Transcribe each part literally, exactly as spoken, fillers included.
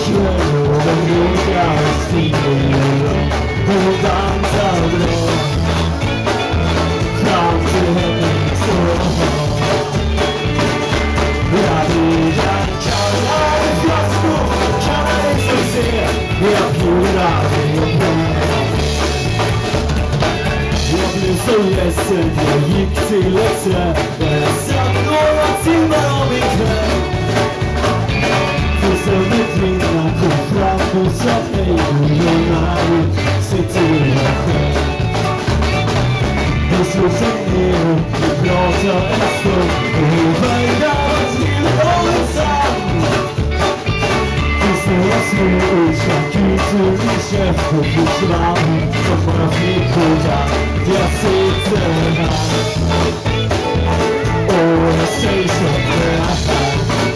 kväll och de roliga stiger och dansar bra fram till henne så. Jag vill kalla dig flaskor, kalla dig så se, jag bjuder dig på. Jag blev så ledsen, jag gick till ett träd där jag satt några timmar av min kväll. Tills en kvinna kom fram och sa hej och lugna ut, se till dig själv. Hon slog sig ner och pratade en stund och hon vägrade till våldsam. Tills några små ord stack ut ur min käft och försvann som bara flickorna. Jag sitter här och jag säger som det är.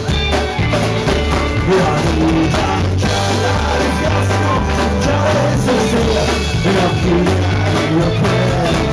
Jag vill kalla dig flaskor, kalla dig så ser, jag blir jag själv.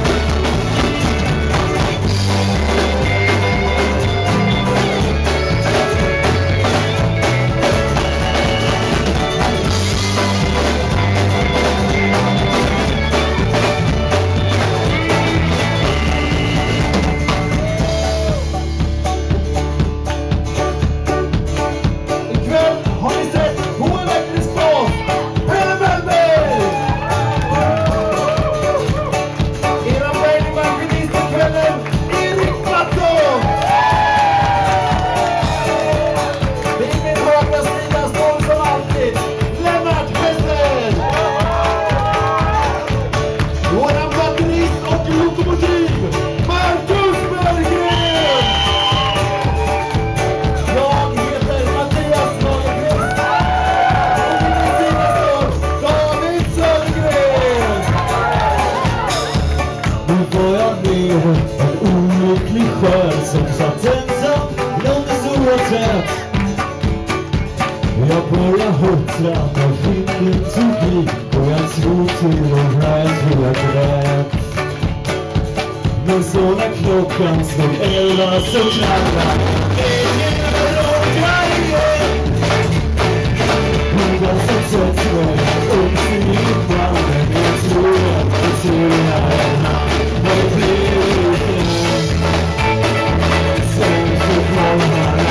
Jag börjar huttra när vinden tog i och jag tror till och här till jag grät. Men så när klockan slog elva så knallar ingen råkar igen. Hon var så trött med upp till min banden. Jag tror att det till henne vad blir det. Sen så kom han.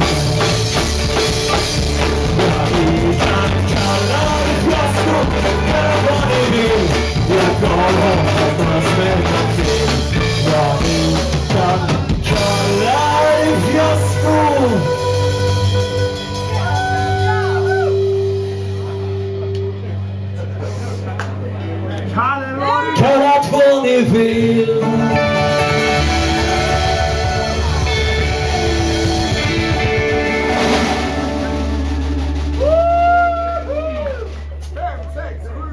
Jag gav honom att smälta till. Jag vill kalla dig flaskor. Kallat vad ni vill. Fem, sex,